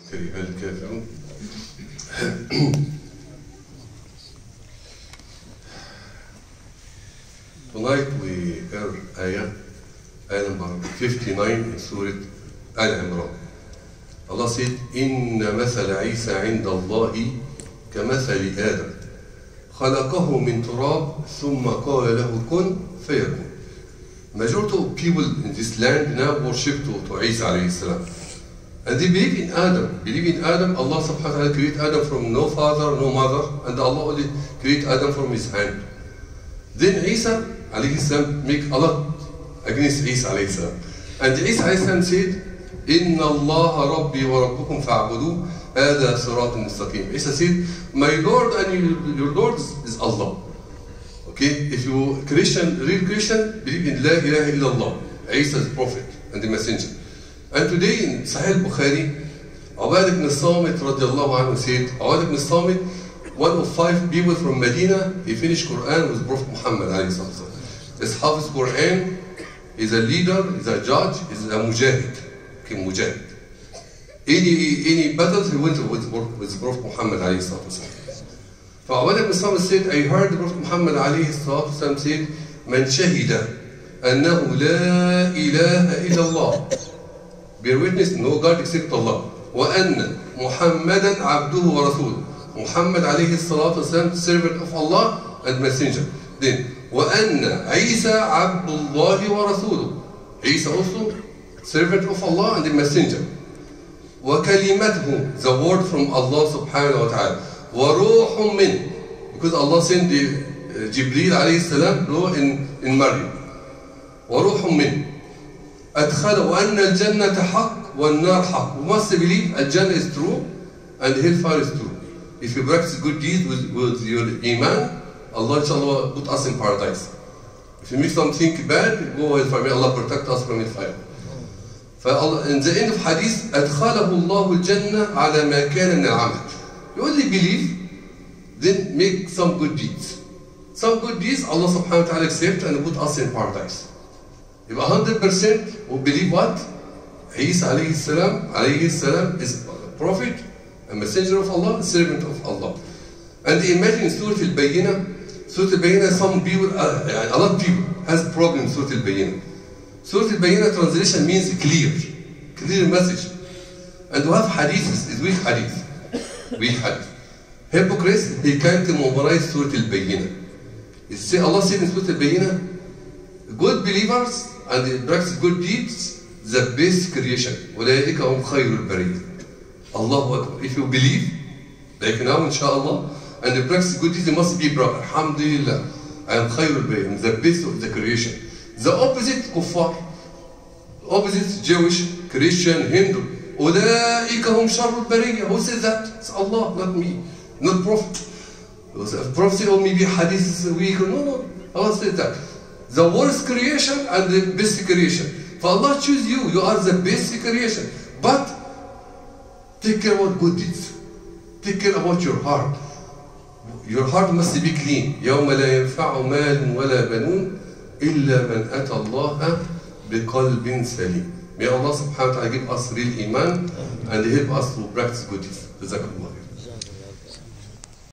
كره الكافرون. Tonight we heard ayah number 59 in Surah Al-Imran. Allah said, إن مثل عيسى عند الله كمثل آدم خلقه من تراب ثم قال له كن فيكون. Majority of people in this land now worship to Isa alayhi salam. And they believe in Adam. Allah subhanahu wa ta'ala created Adam from no father, no mother, and Allah only created Adam from his hand. Then Isa alayhi salam make a lot against Isa alayhi salam. And Isa alayhi salam said, إن الله ربي وربكم فاعبدوه هذا صراط مستقيم. Isa said, my Lord and your Lord is Allah. Okay, if you Christian, real Christian, believe in La ilaha illallah. Isa is prophet and the messenger. And today in Sahih Al-Bukhari, Ubadah ibn Samit radiallahu anhu said, Ubadah ibn Samit, one of 5 people from Medina, he finished Quran with Prophet Muhammad alayhi salam. He's Hafiz Quran, he's a leader, he's a judge, he's a mujahid. Okay, mujahid. Any battles he went with Prophet Muhammad alayhi salam. فعبادة بن صامت said, I heard the Prophet Muhammad عليه الصلاة والسلام said, من شهد أنه لا إله إلا الله, bear witness, no God except Allah, وأن محمدا عبده ورسوله, Muhammad عليه الصلاة والسلام servant of Allah and messenger. Then وأن عيسى عبد الله ورسوله, Isa also servant of Allah and the messenger. وكلمته, the word from Allah subhanahu wa ta'ala. وروح من, because Allah sent the Jibreel alayhi salam in Maryam. وروح من أدخل وأن الجنة حق والنار حق. We must believe Al-Jannah is true and Hellfire is true. If you practice good deeds with your iman, Allah inshallah put us in paradise. If you make something bad, go hellfire. May Allah protect us from hellfire. In the end of hadith, أدخله الله الجنة على ما كان من العمل. You only believe, then make some good deeds. Some good deeds, Allah subhanahu wa ta'ala accept and put us in paradise. If 100% will believe what? Isa alayhi salam is a prophet, a messenger of Allah, a servant of Allah. And imagine Surah Al-Bayyinah, some people, a lot of people has problem in Surah Al-Bayyinah. Surah Al-Bayyinah translation means clear message. And we have hadiths, it's weak hadith. Hypocrites, he can't memorize Surah Al-Bayyinah. Allah said in Surah Al-Bayyinah, good believers and they practice good deeds, the best creation. أولئك هم خير البرية. Allahu Akbar. If you believe, like now inshallah, and you practice good deeds, you must be proud. Alhamdulillah, I am خير البرية, I'm the best of the creation. The opposite, kuffar. Opposite, Jewish, Christian, Hindu. أولئك هم شر البرية. Who says that? It's Allah, not me, not Prophet. If Prophet said, oh, maybe hadith is weak. No. Allah said that. The worst creation and the best creation. For Allah choose you, you are the best creation. But take care about good deeds. Take care about your heart. Your heart must be clean. يوم لا ينفع مال ولا بنون إلا من أتى الله بقلب سليم. May Allah subhanahu wa ta'ala give us real iman and help us to practice good deeds.